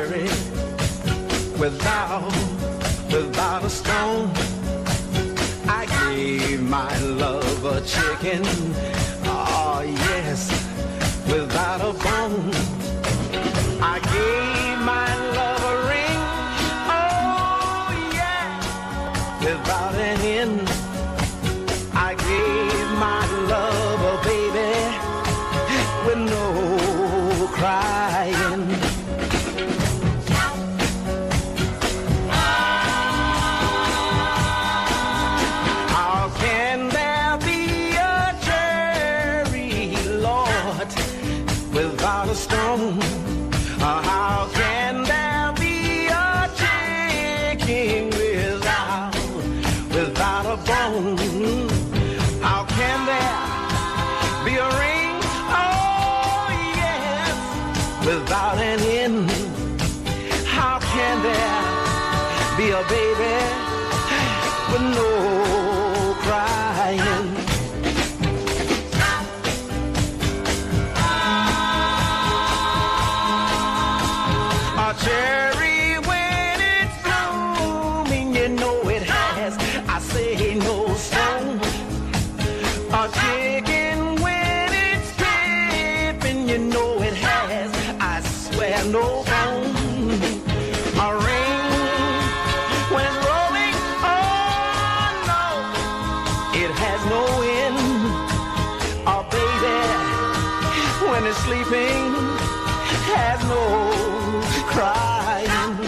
cherry without a stone. I gave my love a chicken, oh yes, without a bone. I gave my love a ring, oh yeah, without an end. I gave my love a baby with no crying. How can there be a cherry, Lord, without a stone? How can there be a chicken without a bone? How can there be a ring, oh yes, without an end? How can there be a baby with no crying? A cherry when it's blooming, you know it has, I say, no stone. A chicken when it's skipping, you know it has, I swear, no bone. A ring when it's rolling, oh no, it has no end. A baby when it's sleeping has no crying.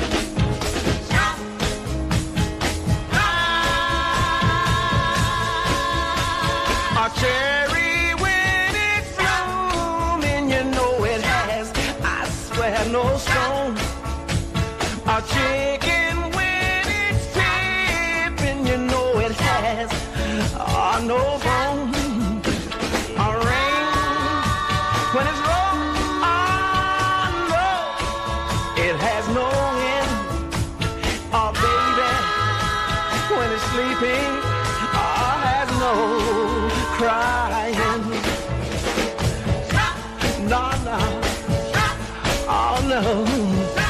A cherry when it's blooming, you know it has, I swear, no stone. A chicken when it's tipping, you know it has, oh, no bone. A ring when it's rolling, oh no, it has no end. A baby when it's sleeping, oh, has no crying. No, no, oh no.